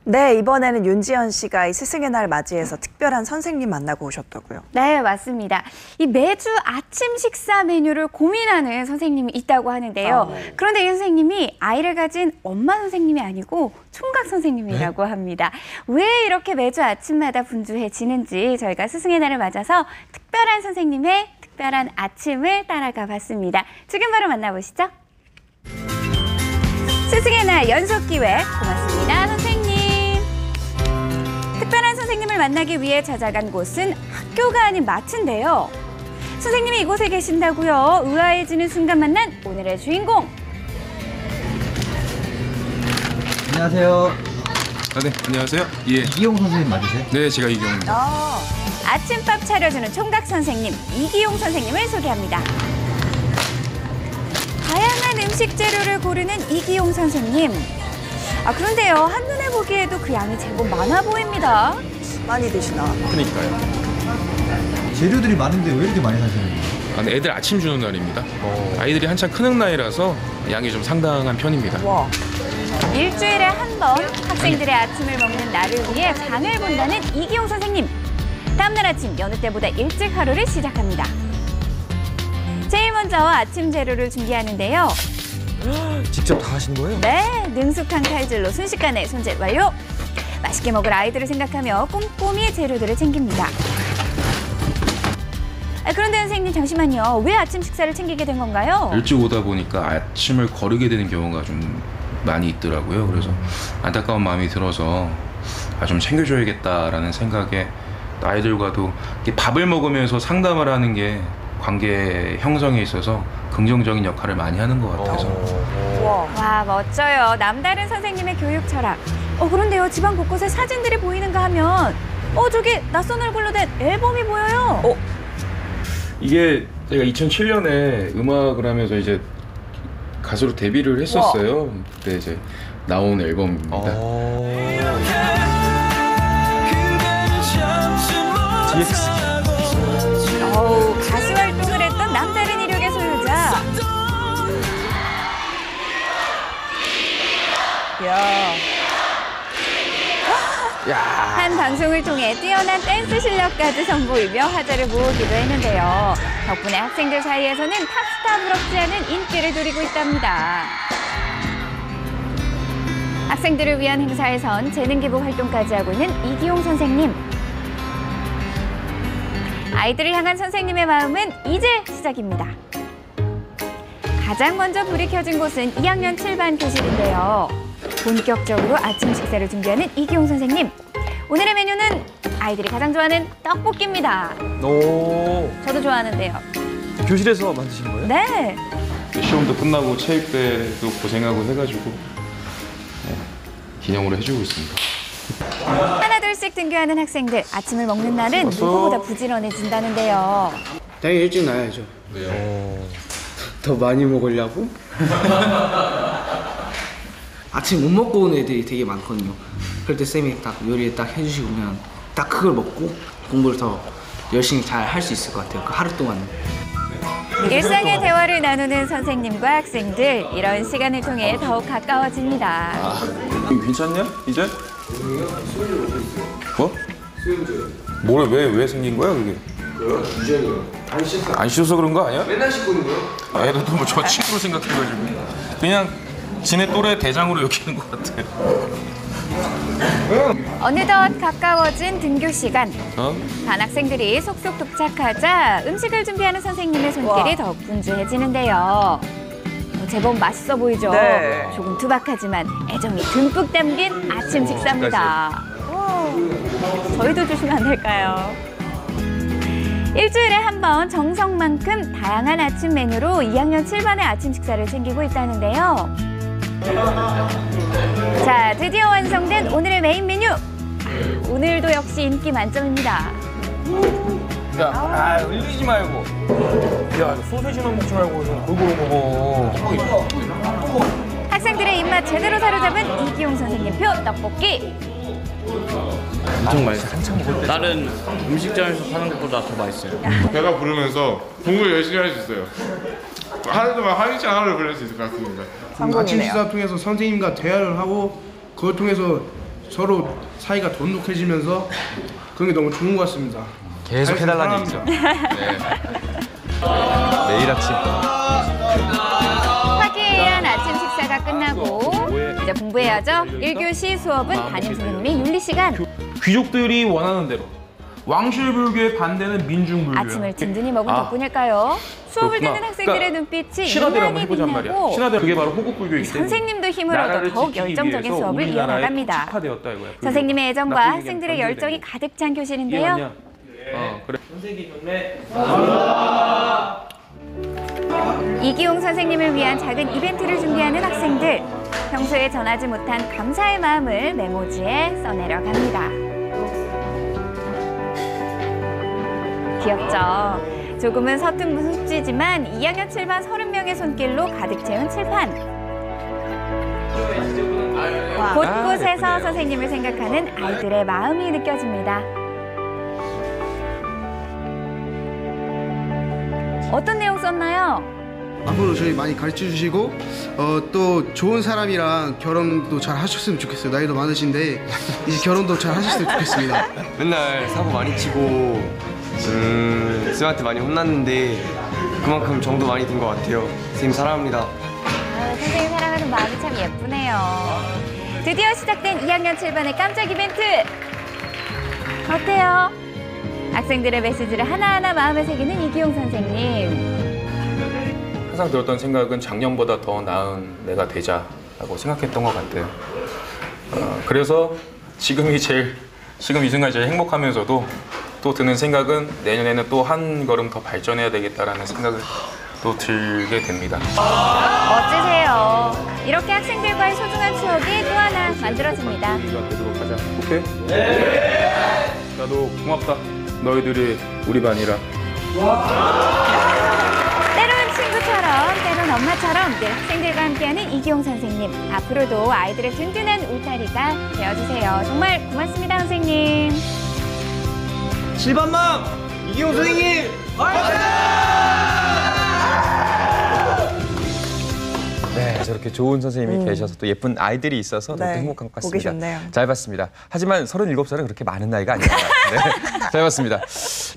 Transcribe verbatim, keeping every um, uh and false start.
네, 이번에는 윤지연 씨가 이 스승의 날 맞이해서 특별한 선생님 만나고 오셨다고요. 네, 맞습니다. 이 매주 아침 식사 메뉴를 고민하는 선생님이 있다고 하는데요. 아, 네. 그런데 이 선생님이 아이를 가진 엄마 선생님이 아니고 총각 선생님이라고 네? 합니다. 왜 이렇게 매주 아침마다 분주해지는지 저희가 스승의 날을 맞아서 특별한 선생님의 특별한 아침을 따라가 봤습니다. 지금 바로 만나보시죠. 스승의 날 연속 기회 고맙습니다, 선생님. 특별한 선생님을 만나기 위해 찾아간 곳은 학교가 아닌 마트인데요. 선생님이 이곳에 계신다고요. 의아해지는 순간 만난 오늘의 주인공. 안녕하세요. 아, 네, 안녕하세요. 예. 이기용 선생님 맞으세요? 네, 제가 이기용입니다. 어, 아침밥 차려주는 총각 선생님 이기용 선생님을 소개합니다. 다양한 음식 재료를 고르는 이기용 선생님. 아, 그런데요, 한눈에 보기에도 그 양이 제법 많아 보입니다. 많이 드시나? 그러니까요. 재료들이 많은데 왜 이렇게 많이 사시는 거예요? 아, 네, 애들 아침 주는 날입니다. 오. 아이들이 한창 크는 나이라서 양이 좀 상당한 편입니다. 와. 일주일에 한 번 학생들의 아침을 먹는 날을 위해 장을 본다는 이기용 선생님. 다음날 아침 여느 때보다 일찍 하루를 시작합니다. 제일 먼저 아침 재료를 준비하는데요. 직접 다 하신 거예요? 네, 능숙한 칼질로 순식간에 손질 완료. 맛있게 먹을 아이들을 생각하며 꼼꼼히 재료들을 챙깁니다. 아, 그런데 선생님 잠시만요. 왜 아침 식사를 챙기게 된 건가요? 일찍 오다 보니까 아침을 거르게 되는 경우가 좀 많이 있더라고요. 그래서 안타까운 마음이 들어서 아, 좀 챙겨줘야겠다라는 생각에 아이들과도 밥을 먹으면서 상담을 하는 게 관계 형성에 있어서 긍정적인 역할을 많이 하는 것 같아서. 와. 와, 멋져요. 남다른 선생님의 교육 철학. 어, 그런데요, 집안 곳곳에 사진들이 보이는가 하면 어, 저기 낯선 얼굴로 된 앨범이 보여요. 어? 이게 제가 이천칠 년에 음악을 하면서 이제 가수로 데뷔를 했었어요. 그때 이제 나온 앨범입니다. 디엑스. 어우, 가수 활동을 했던 남다른 이력의 소유자. 야. 한 방송을 통해 뛰어난 댄스 실력까지 선보이며 화제를 모으기도 했는데요. 덕분에 학생들 사이에서는 탑스타 부럽지 않은 인기를 누리고 있답니다. 학생들을 위한 행사에선 재능 기부 활동까지 하고 있는 이기용 선생님. 아이들을 향한 선생님의 마음은 이제 시작입니다. 가장 먼저 불이 켜진 곳은 이 학년 칠 반 교실인데요. 본격적으로 아침 식사를 준비하는 이기용 선생님. 오늘의 메뉴는 아이들이 가장 좋아하는 떡볶이입니다. 오. 저도 좋아하는데요. 교실에서 만드신 거예요? 네. 시험도 끝나고 체육 때도 고생하고 해가지고 네, 기념으로 해주고 있습니다. 하나둘씩 등교하는 학생들. 아침을 먹는 날은 누구보다 부지런해진다는데요. 당연히 일찍 나야죠. 왜요? 더 많이 먹으려고? 아침 못 먹고 오는 애들이 되게 많거든요. 그럴 때 쌤이 딱 요리 딱 해주시고 그냥 딱 그걸 먹고 공부를 더 열심히 잘 할 수 있을 것 같아요. 그 하루 동안. 일상의 대화를 나누는 선생님과 학생들. 이런 시간을 통해 더욱 가까워집니다. 아, 괜찮냐? 이제? 뭐? 뭐래? 왜, 왜 생긴 거야 그게? 그래요? 유전이요. 안 씻어. 안 씻어서 그런 거 아니야? 맨날 씻고 있는 거요? 아, 애들도 뭐 저 친구로 생각해가지고 그냥 지네 또래 대장으로 여기는 것 같아. 어느덧 가까워진 등교 시간. 어? 반 학생들이 속속 도착하자 음식을 준비하는 선생님의 손길이 와. 더욱 분주해지는데요. 어, 제법 맛있어 보이죠? 네. 조금 투박하지만 애정이 듬뿍 담긴 아침 식사입니다. 와, 저희도 주시면 안 될까요? 일주일에 한 번 정성만큼 다양한 아침 메뉴로 이 학년 칠 반의 아침 식사를 챙기고 있다는데요. 자, 드디어 완성된 오늘의 메인 메뉴. 아, 오늘도 역시 인기 만점입니다. 야, 아, 흘리지 말고. 야, 소세지만 먹지 말고 좀 골고루 먹어. 학생들의 입맛 제대로 사로잡은 이기용 선생님표 떡볶이. 엄청 맛있어요. 한참 먹을 때. 다른 음식점에서 파는 것보다 더 맛있어요. 배가 부르면서 공부를 열심히 할 수 있어요. 하루 동안 활기찬 하루를 보낼 수 있을 것 같습니다. 아침 식사 통해서 선생님과 대화를 하고 그걸 통해서 서로 사이가 돈독해지면서 그런 게 너무 좋은 것 같습니다. 계속 해달라는 얘기죠. 네. 매일 아침. 화기애애한 아침 식사가 끝나고 이제 공부해야죠. 일 교시 수업은 담임 선생님의 윤리 시간. 귀족들이 원하는 대로 왕실불교에 반대는 민중불교. 아침을 든든히 먹은 아. 덕분일까요? 수업을 그렇구나. 듣는 학생들의 그러니까 눈빛이 신하대를 한번 유난히 해보잔 말이야. 빛나고 신하대 그게 바로 호국불교이기 때문에 선생님도 힘을 얻어 나라를 더욱 지키기 열정적인 위해서 수업을 우리나라에 이어나갑니다. 토착화되었다 이거야. 불교가. 선생님의 애정과 나쁜 학생들의 얘기는 열정이 변질된 가득 찬 거. 교실인데요. 이해갔냐? 어, 그래. 이기용 선생님을 위한 작은 이벤트를 준비하는 학생들. 평소에 전하지 못한 감사의 마음을 메모지에 써내려 갑니다. 귀엽죠? 조금은 서툰 숙지지만 이 학년 칠 반 서른 명의 손길로 가득 채운 칠판. 곳곳에서 아, 예쁘네요. 선생님을 생각하는 아이들의 마음이 느껴집니다. 어떤 내용 썼나요? 앞으로 저희 많이 가르쳐 주시고 어, 또 좋은 사람이랑 결혼도 잘 하셨으면 좋겠어요. 나이도 많으신데 이제 결혼도 잘 하셨으면 좋겠습니다. 맨날 사고 많이 치고 음, 쌤한테 많이 혼났는데 그만큼 정도 많이 든 것 같아요. 선생님 사랑합니다. 아, 선생님 사랑하는 마음이 참 예쁘네요. 드디어 시작된 이 학년 칠 반의 깜짝 이벤트! 어때요? 학생들의 메시지를 하나하나 마음에 새기는 이기용 선생님. 항상 들었던 생각은 작년보다 더 나은 내가 되자라고 생각했던 것 같아요. 어, 그래서 지금이 제일 지금 이 순간이 제일 행복하면서도 또 드는 생각은 내년에는 또 한 걸음 더 발전해야 되겠다라는 생각을 또 들게 됩니다. 멋지세요. 이렇게 학생들과의 소중한 추억이 또 하나 만들어집니다. 우리가 되도록 하자. 오케이? 네. 나도 고맙다. 너희들이 우리 반이라. 때론 친구처럼 때론 엄마처럼 늘 학생들과 함께하는 이기용 선생님. 앞으로도 아이들의 든든한 울타리가 되어주세요. 정말 고맙습니다, 선생님. 칠 반맘 이기용 선생님 네, 저렇게 좋은 선생님이 음. 계셔서 또 예쁜 아이들이 있어서 더 네, 행복한 것 보기 같습니다. 좋네요. 잘 봤습니다. 하지만 서른일곱 살은 그렇게 많은 나이가 아닙니다. 네, 잘 봤습니다.